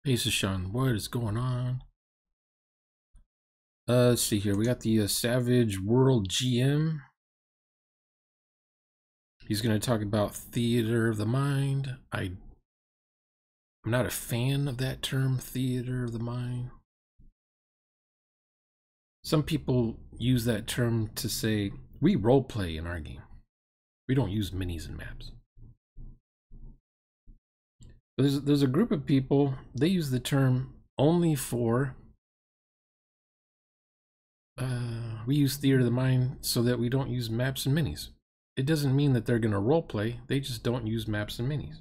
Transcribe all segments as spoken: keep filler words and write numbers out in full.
Hey, Sashawn, what is going on? Uh, let's see here. We got the uh, Savage World G M. He's going to talk about theater of the mind. I, I'm not a fan of that term, theater of the mind. Some people use that term to say, we role play in our game. We don't use minis and maps. But there's, there's a group of people, they use the term only for Uh, we use theater of the mind so that we don't use maps and minis. It doesn't mean that they're going to role play. They just don't use maps and minis.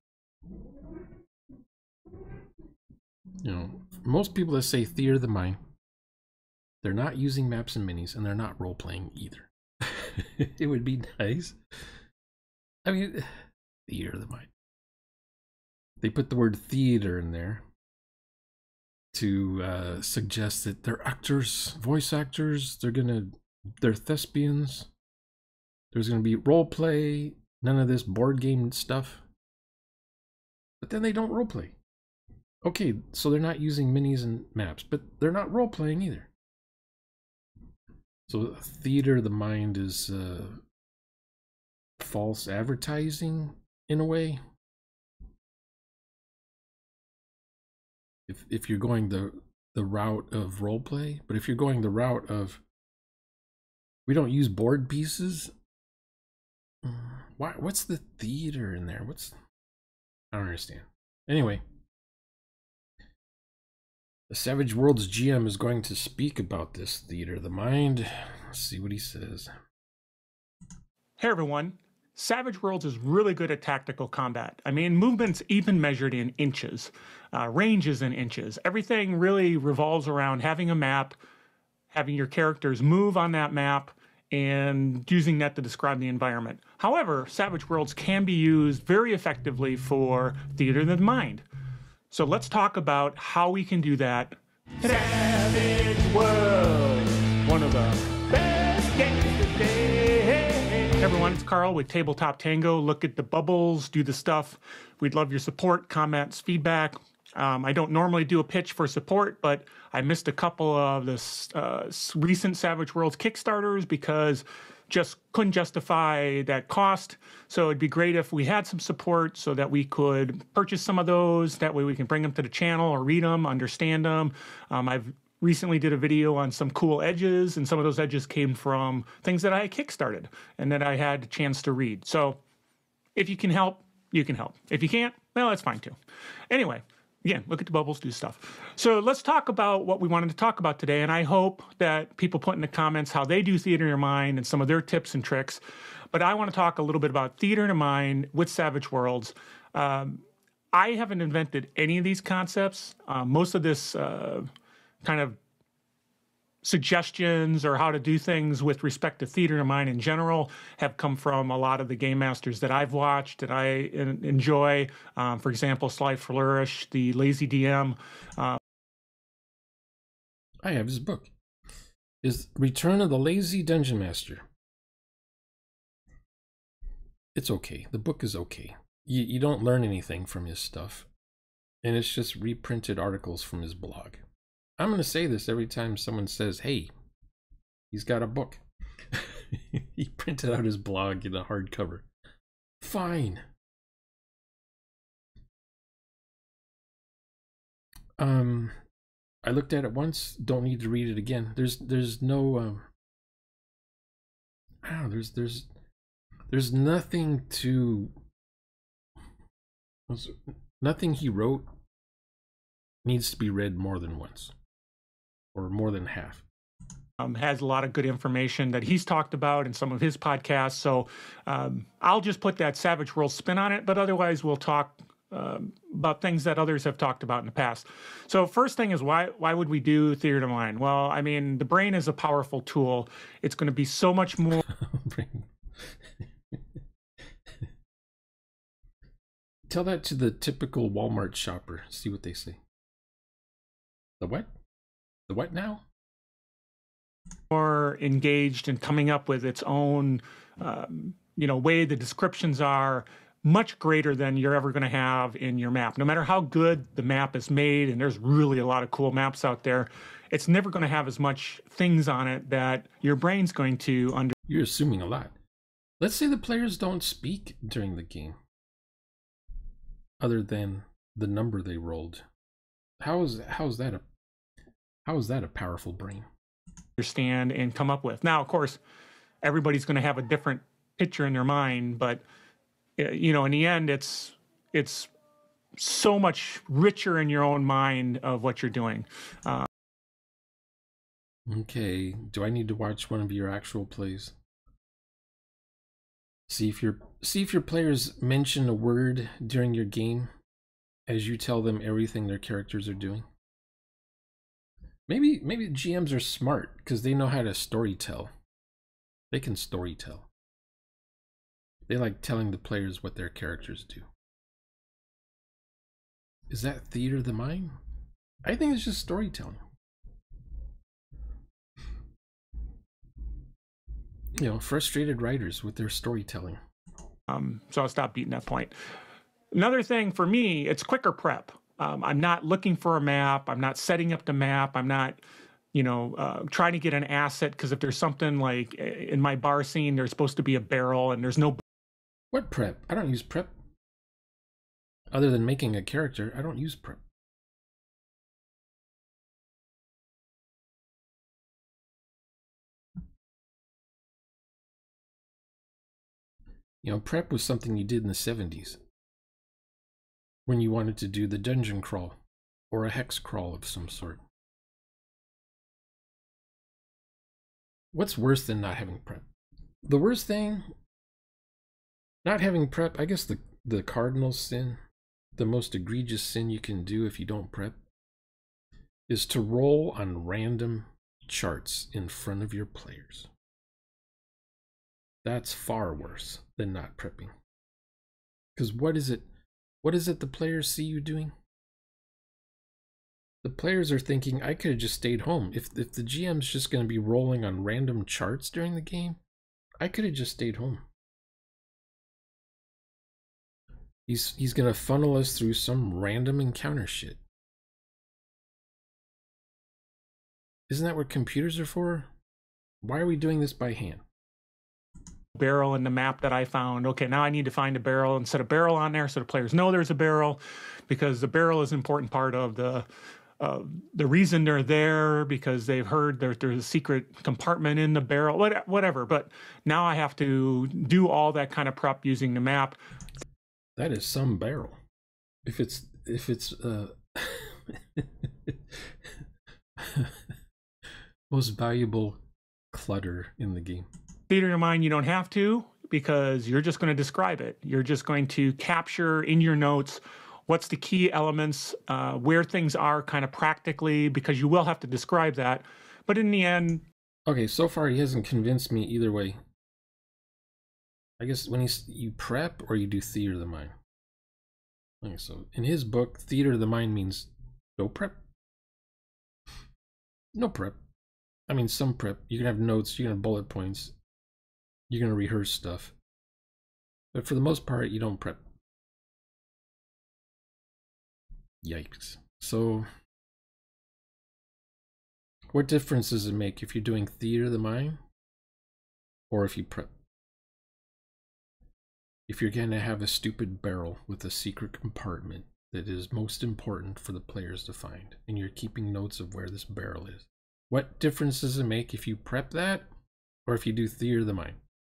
You know, most people that say theater of the mind, they're not using maps and minis, and they're not role playing either. It would be nice. I mean, theater of the mind. They put the word theater in there to uh, suggest that they're actors, voice actors. They're gonna, they're thespians. There's gonna be role play. None of this board game stuff. But then they don't role play. Okay, so they're not using minis and maps, but they're not role playing either. So theater of the mind is uh, false advertising in a way. If if you're going the the route of role play, but if you're going the route of we don't use board pieces, why? What's the theater in there? What's I don't understand. Anyway, the Savage Worlds G M is going to speak about this theater of the mind. Let's see what he says. Hey everyone. Savage Worlds is really good at tactical combat. I mean, movement's even measured in inches, uh, ranges in inches. Everything really revolves around having a map, having your characters move on that map, and using that to describe the environment. However, Savage Worlds can be used very effectively for theater of the mind. So let's talk about how we can do that. Savage Worlds, one of the best games today. Hey everyone, it's Carl with Tabletop Tango. Look at the bubbles, do the stuff. We'd love your support, comments, feedback. Um, I don't normally do a pitch for support, but I missed a couple of the uh, recent Savage Worlds Kickstarters because just couldn't justify that cost. So it'd be great if we had some support so that we could purchase some of those. That way we can bring them to the channel or read them, understand them. Um, I've recently did a video on some cool edges, and some of those edges came from things that I kickstarted and that I had a chance to read. So if you can help, you can help. If you can't, well, that's fine too. Anyway, again, look at the bubbles, do stuff. So let's talk about what we wanted to talk about today, and I hope that people put in the comments how they do theater in their mind and some of their tips and tricks. But I want to talk a little bit about theater in the mind with Savage Worlds. Um, I haven't invented any of these concepts. Uh, most of this uh, kind of suggestions or how to do things with respect to theater in mind in general have come from a lot of the game masters that I've watched that I enjoy. Um, for example, Sly Flourish, the Lazy D M. Uh, I have his book. Is Return of the Lazy Dungeon Master. It's okay. The book is okay. You, you don't learn anything from his stuff. And it's just reprinted articles from his blog. I'm going to say this every time someone says, hey, he's got a book. He printed out his blog in a hardcover. Fine. Um, I looked at it once. Don't need to read it again. There's, there's no, um, I don't know, there's, there's, there's nothing to, nothing he wrote needs to be read more than once. Or more than half. Um, has a lot of good information that he's talked about in some of his podcasts. So um, I'll just put that Savage World spin on it, but otherwise we'll talk um, about things that others have talked about in the past. So first thing is, why why would we do theater of the mind? Well, I mean, the brain is a powerful tool. It's going to be so much more. Tell that to the typical Walmart shopper. See what they say. The what? The what now? More engaged in coming up with its own, um, you know, way the descriptions are, much greater than you're ever going to have in your map. No matter how good the map is made, and there's really a lot of cool maps out there, it's never going to have as much things on it that your brain's going to under. You're assuming a lot. Let's say the players don't speak during the game, other than the number they rolled. How is how is that a how is that a powerful brain? Understand and come up with. Now, of course, everybody's going to have a different picture in their mind, but you know, in the end, it's it's so much richer in your own mind of what you're doing. Uh, okay, do I need to watch one of your actual plays? See if your see if your players mention a word during your game as you tell them everything their characters are doing. Maybe maybe G Ms are smart because they know how to story tell. They can story tell. They like telling the players what their characters do. Is that theater of the mind? I think it's just storytelling. You know, frustrated writers with their storytelling. Um, so I'll stop beating that point. Another thing for me, it's quicker prep. Um, I'm not looking for a map. I'm not setting up the map. I'm not, you know, uh, trying to get an asset, because if there's something like in my bar scene, there's supposed to be a barrel and there's no. What prep? I don't use prep. Other than making a character, I don't use prep. You know, prep was something you did in the seventies. When you wanted to do the dungeon crawl or a hex crawl of some sort. What's worse than not having prep? The worst thing, not having prep, I guess the, the cardinal sin, the most egregious sin you can do if you don't prep, is to roll on random charts in front of your players. That's far worse than not prepping. Because what is it, what is it the players see you doing? The players are thinking, I could have just stayed home. If, if the G M's just going to be rolling on random charts during the game, I could have just stayed home. He's, he's going to funnel us through some random encounter shit. Isn't that what computers are for? Why are we doing this by hand? Barrel in the map that I found. Okay, now I need to find a barrel and set a barrel on there so the players know there's a barrel, because the barrel is an important part of the uh, the reason they're there, because they've heard there, there's a secret compartment in the barrel, what, whatever. But now I have to do all that kind of prep using the map. That is some barrel. If it's if it's uh most valuable clutter in the game. Theater of your mind, you don't have to, because you're just going to describe it. You're just going to capture in your notes what's the key elements, uh, where things are kind of practically, because you will have to describe that. But in the end... Okay, so far he hasn't convinced me either way. I guess when he's, you prep or you do theater of the mind. Okay, so in his book, theater of the mind means no prep. No prep. I mean, some prep. You can have notes, you can have bullet points. You're going to rehearse stuff. But for the most part, you don't prep. Yikes. So, what difference does it make if you're doing theater of the mind or if you prep? If you're going to have a stupid barrel with a secret compartment that is most important for the players to find, and you're keeping notes of where this barrel is, what difference does it make if you prep that or if you do theater of the mind?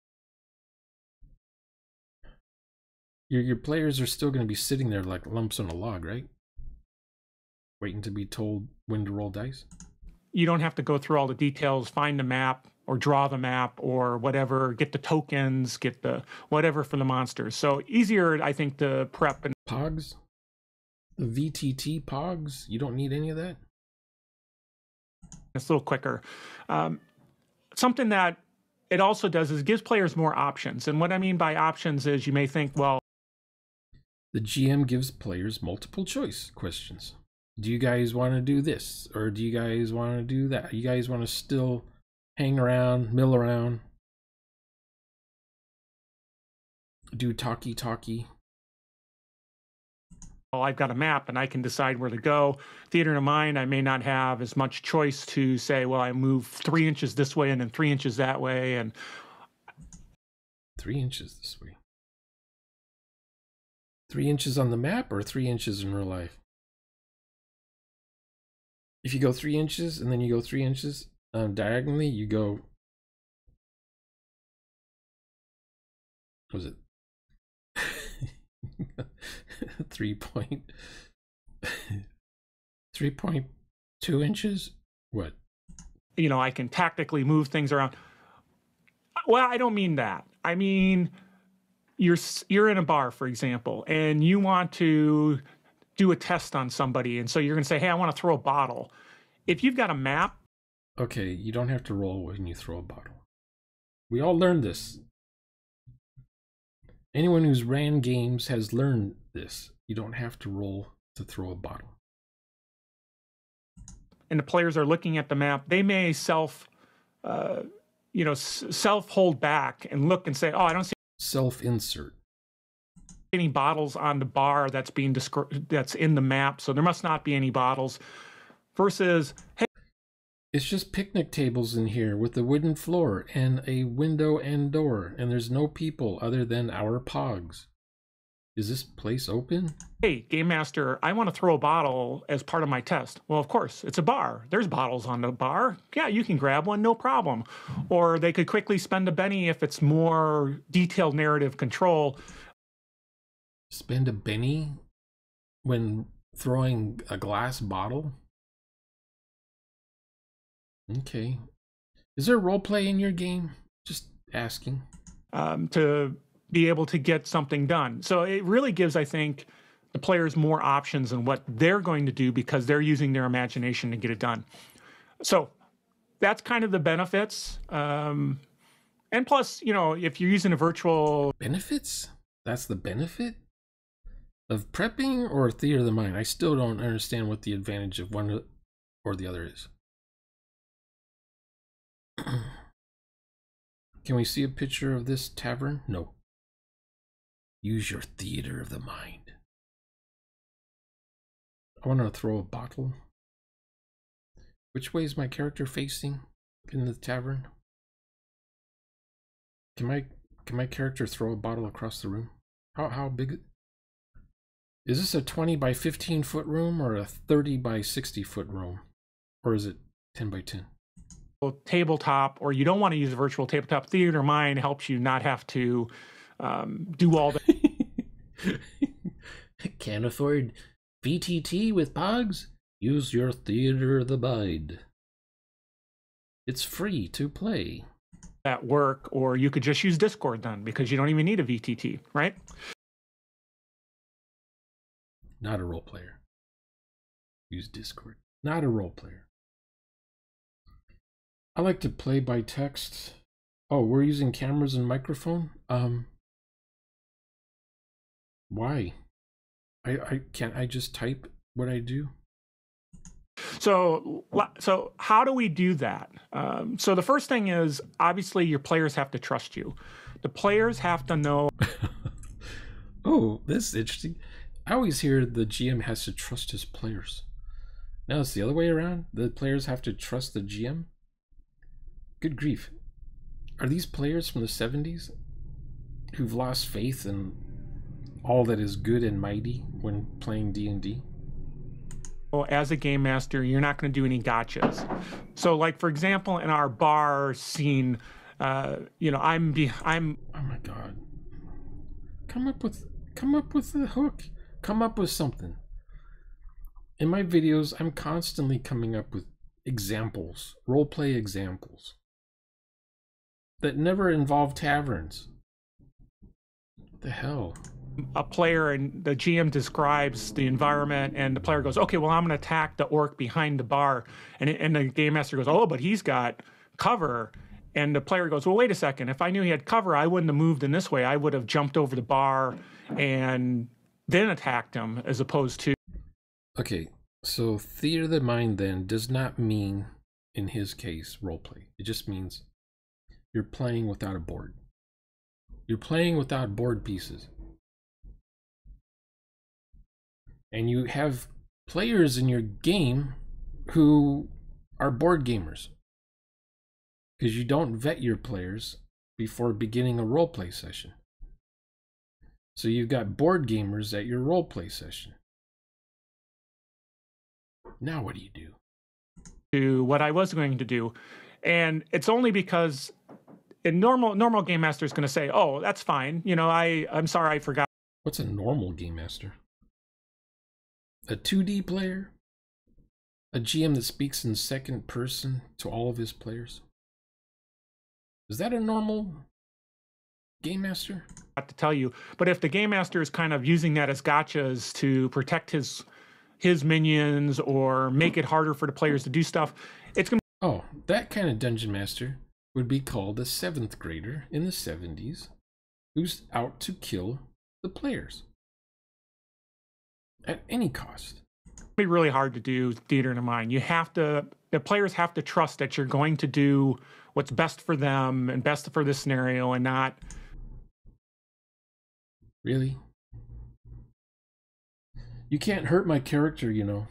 Your, your players are still going to be sitting there like lumps on a log, right? Waiting to be told when to roll dice. You don't have to go through all the details, find the map or draw the map or whatever, get the tokens, get the whatever for the monsters. So easier, I think, to prep. And Pogs? The V T T Pogs? You don't need any of that? it's a little quicker. Um, something that it also does is gives players more options. And what I mean by options is you may think, well... The G M gives players multiple choice questions. Do you guys want to do this? Or do you guys want to do that? You guys want to still hang around, mill around, do talkie-talkie well, I've got a map and I can decide where to go. Theater of the mind, I may not have as much choice to say, well, I move three inches this way and then three inches that way. And three inches this way. Three inches on the map or three inches in real life? If you go three inches and then you go three inches um, diagonally, you go, what was it? three point, three point two inches? What? You know, I can tactically move things around. Well, I don't mean that. I mean, you're you're in a bar, for example, and you want to do a test on somebody, and so you're going to say, hey, I want to throw a bottle. If you've got a map... Okay, you don't have to roll when you throw a bottle. We all learned this. Anyone who's ran games has learned this. You don't have to roll to throw a bottle. And the players are looking at the map. They may self, uh, you know, self hold back and look and say, oh, I don't see self-insert any bottles on the bar that's being described, that's in the map, so there must not be any bottles. Versus, hey, it's just picnic tables in here with a wooden floor and a window and door, and there's no people other than our pogs. Is this place open? Hey, Game Master, I want to throw a bottle as part of my test. Well, of course, it's a bar. There's bottles on the bar. Yeah, you can grab one, no problem. Or they could quickly spend a penny if it's more detailed narrative control. Spend a penny when throwing a glass bottle? Okay. Is there role play in your game? Just asking. Um, to be able to get something done. So it really gives, I think, the players more options in what they're going to do because they're using their imagination to get it done. So that's kind of the benefits. Um, and plus, you know, if you're using a virtual... Benefits? That's the benefit? Of prepping or theater of the mind? I still don't understand what the advantage of one or the other is. Can we see a picture of this tavern? No. Use your theater of the mind. I want to throw a bottle. Which way is my character facing in the tavern? Can my can my character throw a bottle across the room? How how big is this? A twenty by fifteen foot room or a thirty by sixty foot room? Or is it ten by ten? Tabletop, or you don't want to use a virtual tabletop. Theater of mind helps you not have to um, do all the... Can't afford V T T with Pogs? Use your theater of the mind. It's free to play. At work, or you could just use Discord then, because you don't even need a V T T, right? Not a role player. Use Discord. Not a role player. I like to play by text. Oh, we're using cameras and microphone? Um, why? I, I can't I just type what I do? So, so how do we do that? Um, so the first thing is, obviously, your players have to trust you. The players have to know... Oh, this is interesting. I always hear the G M has to trust his players. Now it's the other way around. The players have to trust the G M? Good grief. Are these players from the seventies who've lost faith in all that is good and mighty when playing D and D? Well, as a game master, you're not going to do any gotchas. So, like, for example, in our bar scene, uh, you know, I'm be I'm. Oh my God! Come up with come up with a hook. Come up with something. In my videos, I'm constantly coming up with examples, role play examples that never involve taverns. What the hell? A player and the G M describes the environment, and the player goes, okay, well, I'm going to attack the orc behind the bar. And, and the game master goes, oh, but he's got cover. And the player goes, well, wait a second. If I knew he had cover, I wouldn't have moved in this way. I would have jumped over the bar and then attacked him, as opposed to... Okay, so theater of the mind then does not mean, in his case, roleplay. It just means you're playing without a board. You're playing without board pieces. And you have players in your game who are board gamers, because you don't vet your players before beginning a roleplay session. So you've got board gamers at your roleplay session. Now what do you do? Do what I was going to do. And it's only because a normal normal game master is going to say, oh, that's fine. You know, I, I'm sorry, I forgot. What's a normal game master? A two D player? A G M that speaks in second person to all of his players? Is that a normal game master? To tell you, but if the game master is kind of using that as gotchas to protect his his minions or make it harder for the players to do stuff, it's going to... Oh, that kind of dungeon master would be called a seventh grader in the seventies who's out to kill the players at any cost. Be really hard to do theater in the mind. You have to, the players have to trust that you're going to do what's best for them and best for this scenario, and not... Really? You can't hurt my character, you know.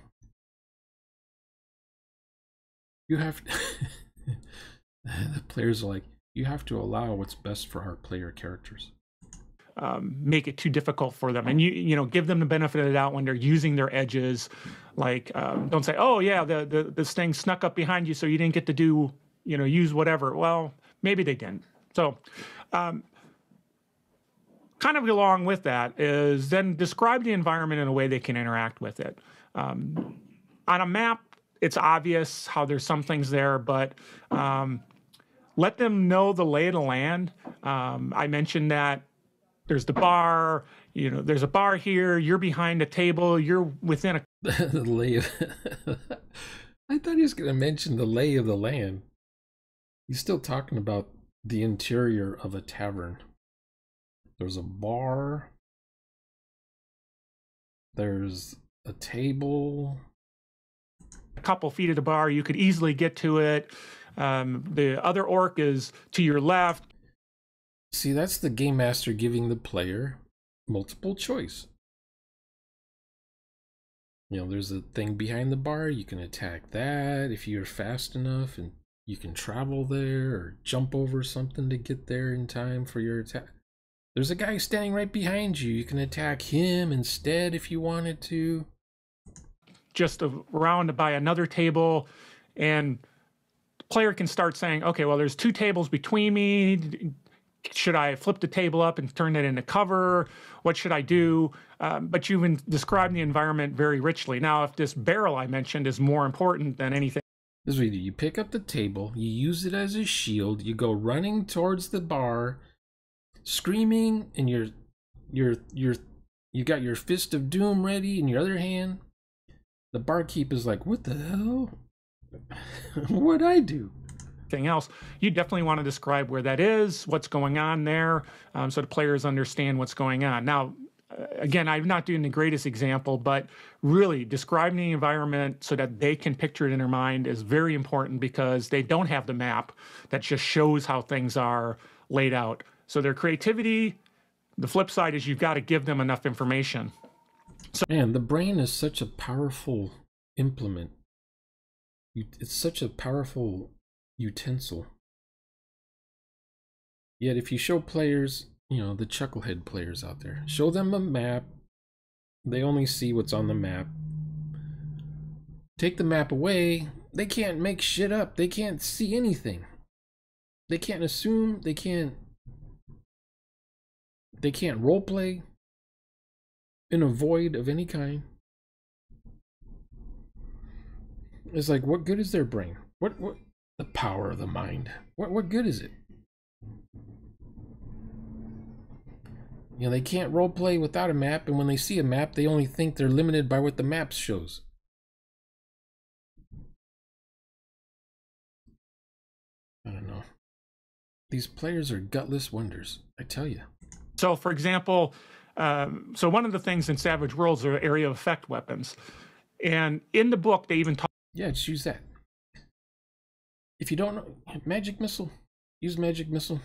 You have to... The players are like, you have to allow what's best for our player characters. Um, make it too difficult for them, and you you know give them the benefit of the doubt when they're using their edges. Like um, don't say, oh yeah, the, the this thing snuck up behind you, so you didn't get to do you know use whatever. Well, maybe they didn't. So, um, kind of along with that is then describe the environment in a way they can interact with it. Um, on a map, it's obvious how there's some things there, but um, let them know the lay of the land. Um, I mentioned that. There's the bar, you know, there's a bar here, you're behind a table, you're within a... The lay of... I thought he was going to mention the lay of the land. He's still talking about the interior of a tavern. There's a bar. There's a table. A couple feet of the bar, you could easily get to it. Um, the other orc is to your left. See, that's the game master giving the player multiple choice. You know, there's a thing behind the bar, you can attack that if you're fast enough, and you can travel there or jump over something to get there in time for your attack. There's a guy standing right behind you, you can attack him instead if you wanted to. Just around by another table, and the player can start saying, okay, well, there's two tables between me. Should I flip the table up and turn it into cover? What should I do? Um, but you've been describing the environment very richly. Now, if this barrel I mentioned is more important than anything... This is what you do. You pick up the table, you use it as a shield, you go running towards the bar, screaming, and you're, you're, you're, you got your fist of doom ready in your other hand. The barkeep is like, what the hell? What'd I do? Else, you definitely want to describe where that is, what's going on there, um, so the players understand what's going on. Now, uh, again, I'm not doing the greatest example, but really describing the environment so that they can picture it in their mind is very important, because they don't have the map that just shows how things are laid out. So their creativity, the flip side is you've got to give them enough information. So, man, the brain is such a powerful implement. It's such a powerful utensil. Yet if you show players, you know, the chucklehead players out there, show them a map, they only see what's on the map. Take the map away, they can't make shit up, they can't see anything. They can't assume, they can't they can't roleplay in a void of any kind. It's like, what good is their brain? What what The power of the mind. What what good is it? You know, they can't roleplay without a map, and when they see a map, they only think they're limited by what the map shows. I don't know. These players are gutless wonders, I tell you. So, for example, um, so one of the things in Savage Worlds are area of effect weapons. And in the book, they even talk... Yeah, just use that. If you don't know, magic missile, use magic missile.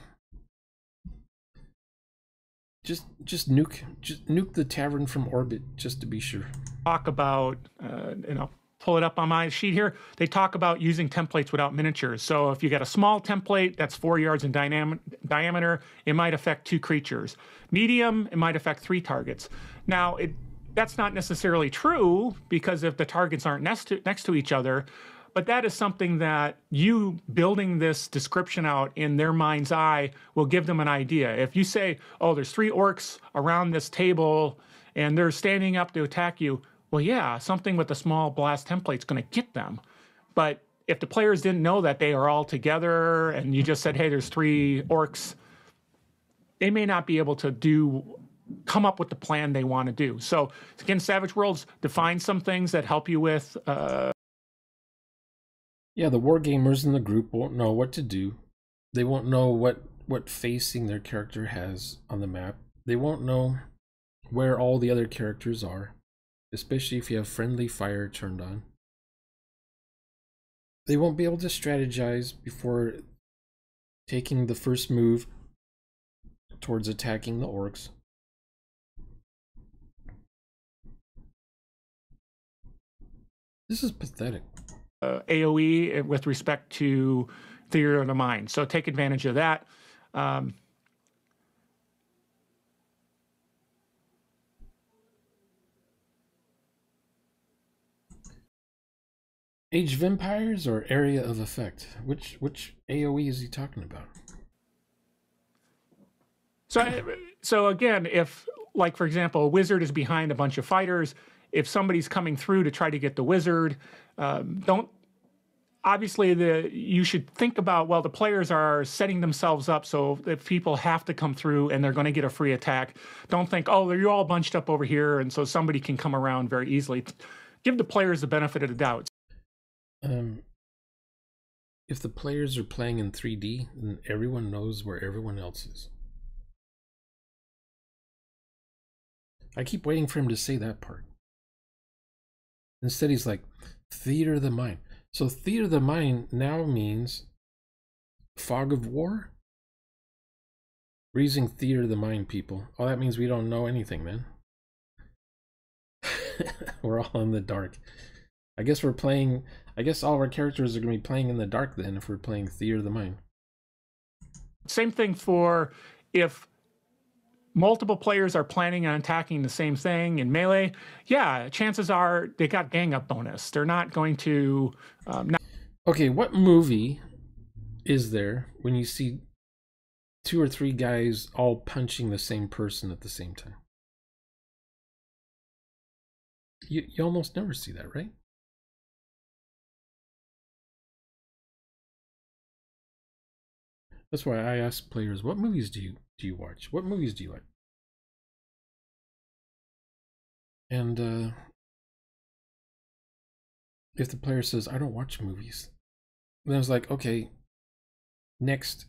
Just, just nuke, just nuke the tavern from orbit, just to be sure. talk about, uh, you know, pull it up on my sheet here. They talk about using templates without miniatures. So if you get a small template that's four yards in dynam diameter, it might affect two creatures. Medium, it might affect three targets. Now, it, that's not necessarily true because if the targets aren't next to, next to each other, but that is something that you building this description out in their mind's eye will give them an idea. If you say, oh, there's three orcs around this table and they're standing up to attack you, well, yeah, something with a small blast template is going to get them. But if the players didn't know that they are all together and you just said, hey, there's three orcs, they may not be able to do come up with the plan they want to do. So again, Savage Worlds defines some things that help you with... Uh... Yeah, the wargamers in the group won't know what to do. They won't know what, what facing their character has on the map. They won't know where all the other characters are, especially if you have friendly fire turned on. They won't be able to strategize before taking the first move towards attacking the orcs. This is pathetic. Uh, A O E with respect to theater of the mind. So take advantage of that. Um, Age of Empires or Area of Effect? Which which A O E is he talking about? So, so again, if, like, for example, a wizard is behind a bunch of fighters, if somebody's coming through to try to get the wizard, um, don't, obviously the you should think about, well, the players are setting themselves up so if people have to come through and they're going to get a free attack, don't think, oh, you're all bunched up over here and so somebody can come around very easily. Give the players the benefit of the doubt. Um, if the players are playing in three D, then everyone knows where everyone else is. I keep waiting for him to say that part. Instead, he's like, theater of the mind. So theater of the mind now means fog of war? We're using theater of the mind, people. Oh, that means we don't know anything, man. We're all in the dark. I guess we're playing, I guess all of our characters are going to be playing in the dark then if we're playing theater of the mind. Same thing for if multiple players are planning on attacking the same thing in melee, yeah, chances are they got gang up bonus. They're not going to... Um, not okay, what movie is there when you see two or three guys all punching the same person at the same time? You, you almost never see that, right? That's why I ask players, what movies do you do you watch? What movies do you like? And uh, if the player says, I don't watch movies, then I was like, okay, next.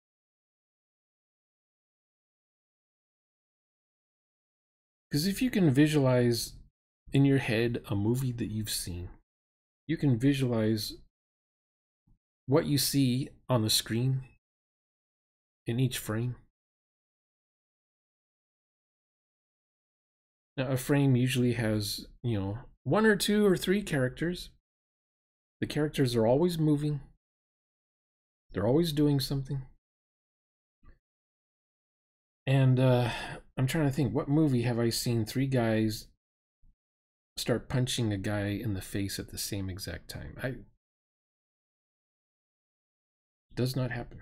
Because if you can visualize in your head a movie that you've seen, you can visualize what you see on the screen in each frame. Now, a frame usually has, you know, one or two or three characters. The characters are always moving. They're always doing something. And uh, I'm trying to think, what movie have I seen three guys start punching a guy in the face at the same exact time? I... It does not happen.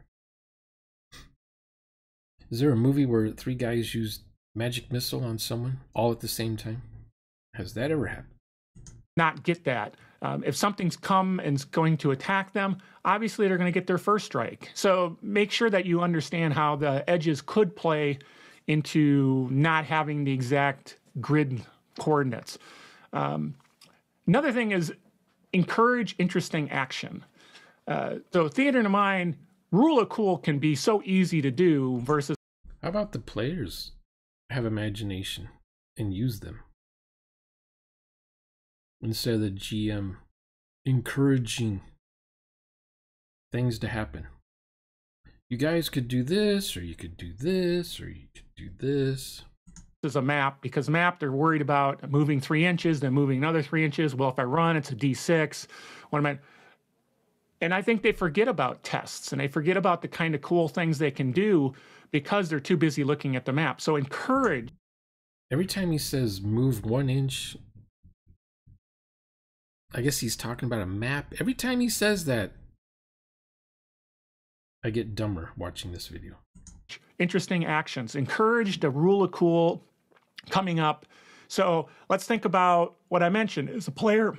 Is there a movie where three guys used magic missile on someone all at the same time? Has that ever happened? Not get that. Um, if something's come and is going to attack them, obviously they're going to get their first strike. So make sure that you understand how the edges could play into not having the exact grid coordinates. Um, another thing is encourage interesting action. Uh, so theater of the mind, rule of cool can be so easy to do versus... How about the players have imagination and use them? Instead of the G M encouraging things to happen. You guys could do this, or you could do this, or you could do this. is a map, because map, they're worried about moving three inches, then moving another three inches. Well, if I run, it's a D six. What am I? And I think they forget about tests, and they forget about the kind of cool things they can do because they're too busy looking at the map. So encourage. Every time he says move one inch, I guess he's talking about a map. Every time he says that, I get dumber watching this video. Interesting actions. Encourage the rule of cool coming up. So let's think about what I mentioned is a player.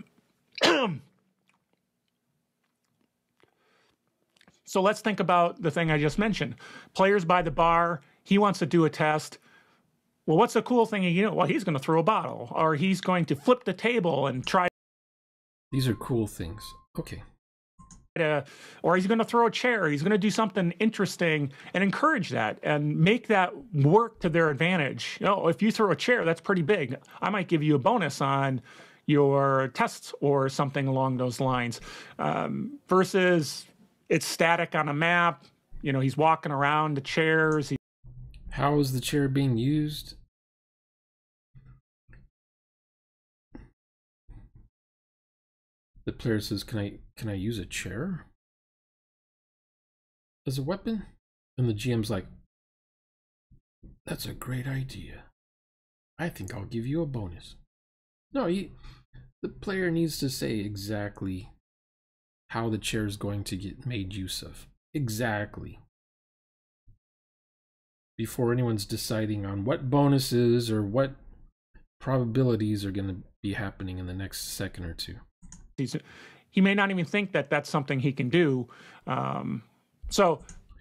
So let's think about the thing I just mentioned. Players by the bar, he wants to do a test. Well, what's the cool thing? You know, well, he's going to throw a bottle, or he's going to flip the table and try. These are cool things. Okay. To, or he's going to throw a chair. He's going to do something interesting and encourage that and make that work to their advantage. You know, if you throw a chair, that's pretty big. I might give you a bonus on your tests or something along those lines. Um, versus it's static on a map. You know, he's walking around the chairs. He, How is the chair being used? The player says, can I can I use a chair as a weapon? And the G M's like, that's a great idea. I think I'll give you a bonus. No, he, the player needs to say exactly how the chair is going to get made use of. Exactly. Before anyone's deciding on what bonuses or what probabilities are going to be happening in the next second or two. He's, he may not even think that that's something he can do. Um, so,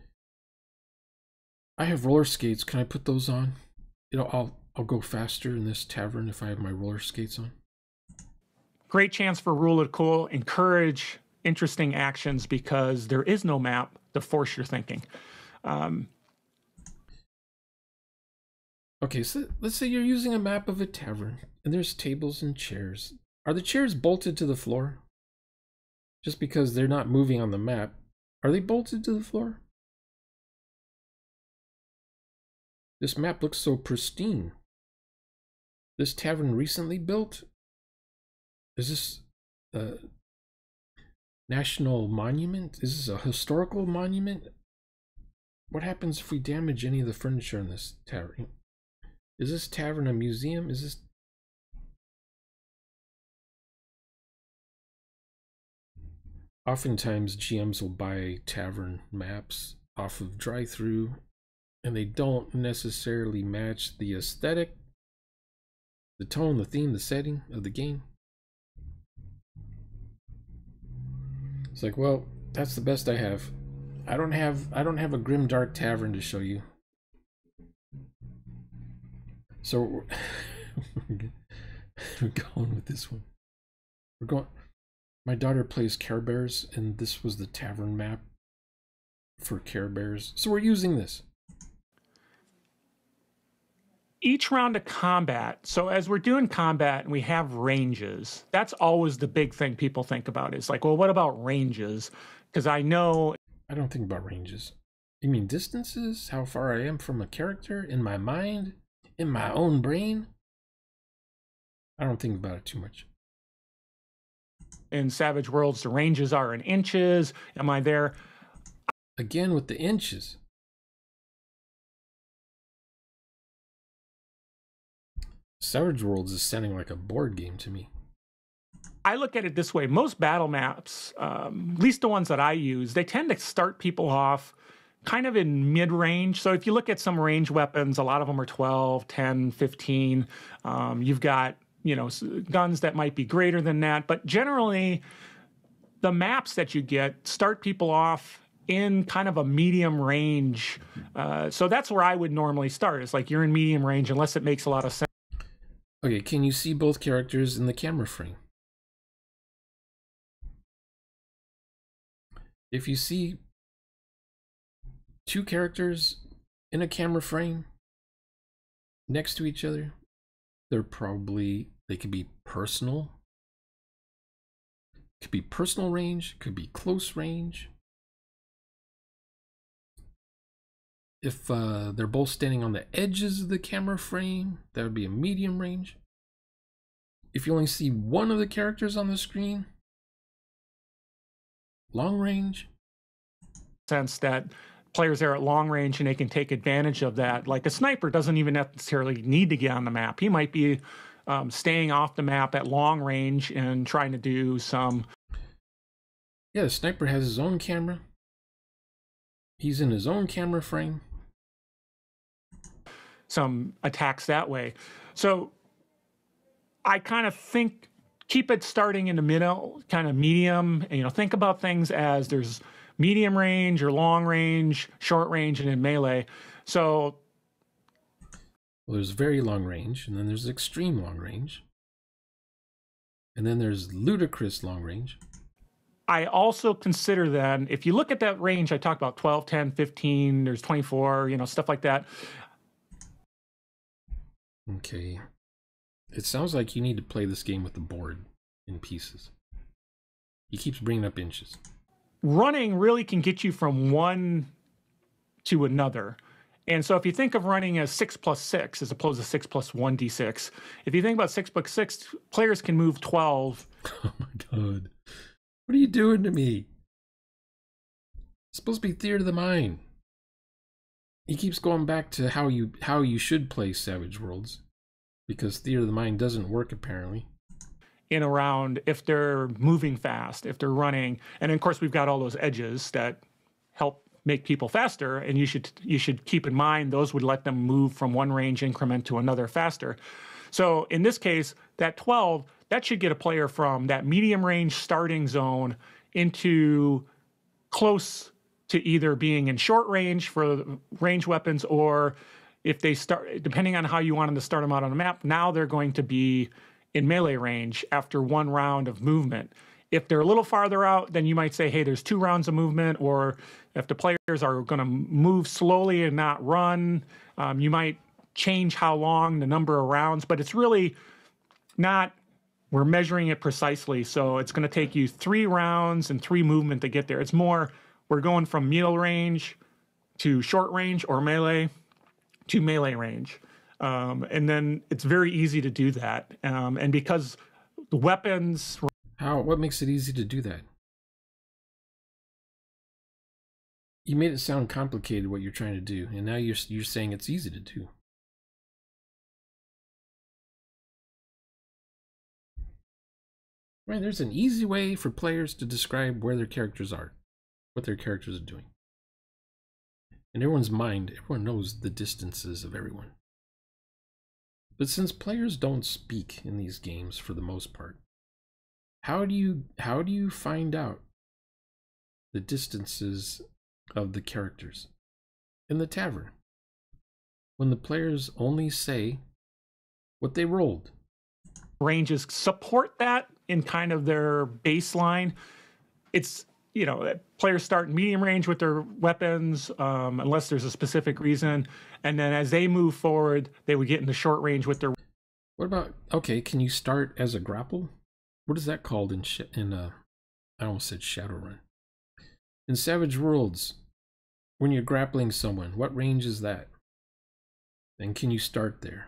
I have roller skates. Can I put those on? You know, I'll I'll go faster in this tavern if I have my roller skates on. Great chance for rule of cool. Encourage interesting actions because there is no map to force your thinking. Um, okay, so let's say you're using a map of a tavern and there's tables and chairs. Are the chairs bolted to the floor? Just because they're not moving on the map, are they bolted to the floor? This map looks so pristine. This tavern recently built? Is this a national monument? Is this a historical monument? What happens if we damage any of the furniture in this tavern? Is this tavern a museum? Is this... Oftentimes, G Ms will buy tavern maps off of drive-thru, and they don't necessarily match the aesthetic, the tone, the theme, the setting of the game. It's like, well, that's the best I have. I don't have I don't have a grim dark tavern to show you. So we're, we're going with this one. We're going. My daughter plays Care Bears, and this was the tavern map for Care Bears. So we're using this. Each round of combat, so as we're doing combat and we have ranges, that's always the big thing people think about. Is like, well, what about ranges? Because I know... I don't think about ranges. You mean distances? How far I am from a character? In my mind? In my own brain? I don't think about it too much. In Savage Worlds, the ranges are in inches. Am I there? Again with the inches. Savage Worlds is sounding like a board game to me. I look at it this way. Most battle maps, um, at least the ones that I use, they tend to start people off kind of in mid-range. So if you look at some range weapons, a lot of them are twelve, ten, fifteen. Um, you've got, you know, guns that might be greater than that. But generally, the maps that you get start people off in kind of a medium range. Uh, so that's where I would normally start. It's like you're in medium range unless it makes a lot of sense. Okay, can you see both characters in the camera frame? If you see two characters in a camera frame next to each other, they're probably, they could be personal. Could be personal range, could be close range. If uh, they're both standing on the edges of the camera frame, that would be a medium range. If you only see one of the characters on the screen, long range. Sense that players are at long range and they can take advantage of that. Like a sniper doesn't even necessarily need to get on the map. He might be um, staying off the map at long range and trying to do some. Yeah, the sniper has his own camera. He's in his own camera frame. Some attacks that way. So I kind of think, keep it starting in the middle, kind of medium. And, you know, think about things as there's medium range or long range, short range, and then melee. So well, there's very long range, and then there's extreme long range. And then there's ludicrous long range. I also consider then, if you look at that range, I talked about twelve, ten, fifteen, there's twenty-four, you know, stuff like that. Okay. It sounds like you need to play this game with the board in pieces. He keeps bringing up inches. Running really can get you from one to another. And so if you think of running as six plus six as opposed to six plus one d six, if you think about six plus six, players can move twelve. Oh my God. What are you doing to me? It's supposed to be theater of the mind. He keeps going back to how you how you should play Savage Worlds, because theater of the mind doesn't work apparently. In around if they're moving fast, if they're running, and of course we've got all those edges that help make people faster, and you should you should keep in mind those would let them move from one range increment to another faster. So in this case, that twelve, that should get a player from that medium range starting zone into close to either being in short range for range weapons, or if they start, depending on how you want them to start them out on the map, now they're going to be in melee range after one round of movement. If they're a little farther out, then you might say, hey, there's two rounds of movement, or if the players are going to move slowly and not run, um, you might change how long, the number of rounds, but it's really not, we're measuring it precisely. So it's going to take you three rounds and three movement to get there. It's more, we're going from middle range to short range or melee to melee range. Um, and then it's very easy to do that. Um, and because the weapons... How? What makes it easy to do that? You made it sound complicated what you're trying to do, and now you're, you're saying it's easy to do. Right, there's an easy way for players to describe where their characters are, what their characters are doing. In everyone's mind, everyone knows the distances of everyone. But since players don't speak in these games for the most part, how do you how do you find out the distances of the characters in the tavern when the players only say what they rolled? Ranges support that in kind of their baseline. It's, you know, players start in medium range with their weapons, um, unless there's a specific reason. And then as they move forward, they would get into short range with their... What about, okay, can you start as a grapple? What is that called in, sh in uh, I almost said Shadowrun. In Savage Worlds, when you're grappling someone, what range is that? And can you start there?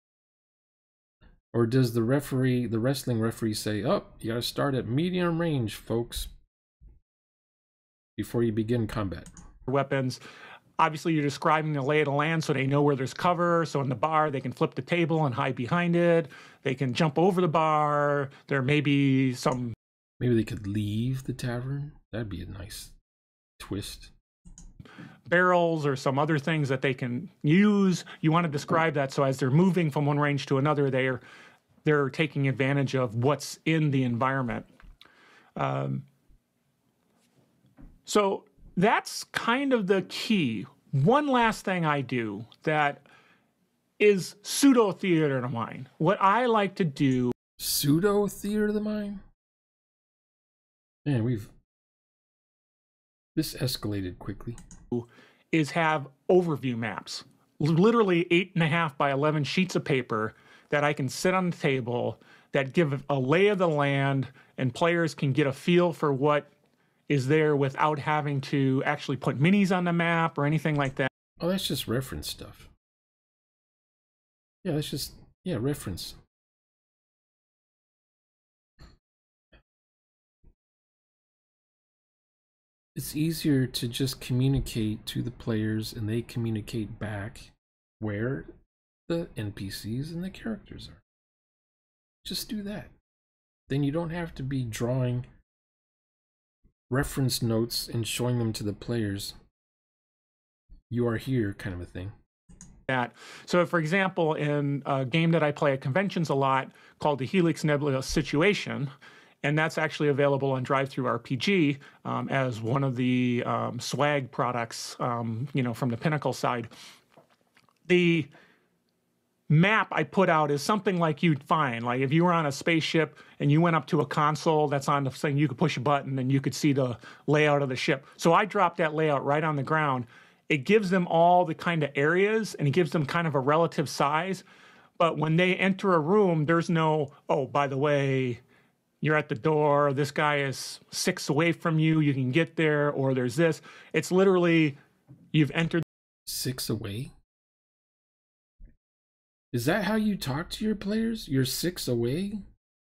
Or does the referee, the wrestling referee say, oh, you gotta start at medium range, folks, before you begin combat? Weapons. Obviously, you're describing the lay of the land so they know where there's cover. So in the bar, they can flip the table and hide behind it. They can jump over the bar. There may be some... Maybe they could leave the tavern. That'd be a nice twist. Barrels or some other things that they can use. You want to describe that so as they're moving from one range to another, they're, they're taking advantage of what's in the environment. Um, so... That's kind of the key. One last thing I do that is pseudo theater of the mind. What I like to do... Pseudo theater of the mind? Man, we've... This escalated quickly. Is have overview maps. Literally eight and a half by eleven sheets of paper that I can sit on the table that give a lay of the land, and players can get a feel for what is there without having to actually put minis on the map or anything like that. Oh, that's just reference stuff. Yeah, that's just, yeah, reference. It's easier to just communicate to the players and they communicate back where the N P Cs and the characters are. Just do that. Then you don't have to be drawing reference notes and showing them to the players. You are here, kind of a thing. That. So, for example, in a game that I play at conventions a lot called the Helix Nebula Situation, and that's actually available on DriveThruRPG um, as one of the um, swag products, um, you know, from the Pinnacle side. The map I put out is something like you'd find, like if you were on a spaceship and you went up to a console that's on the thing, you could push a button and you could see the layout of the ship. So I dropped that layout right on the ground. It gives them all the kind of areas and it gives them kind of a relative size. But when they enter a room, there's no, oh, by the way, you're at the door, this guy is six away from you, you can get there, or there's this. It's literally, you've entered. Six away? Is that how you talk to your players? You're six away?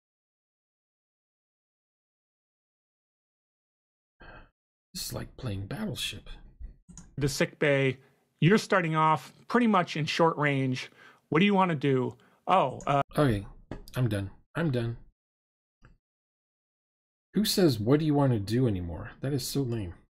This is like playing Battleship. The sick bay, you're starting off pretty much in short range. What do you want to do? Oh, uh, okay, I'm done. I'm done. Who says, what do you want to do anymore? That is so lame.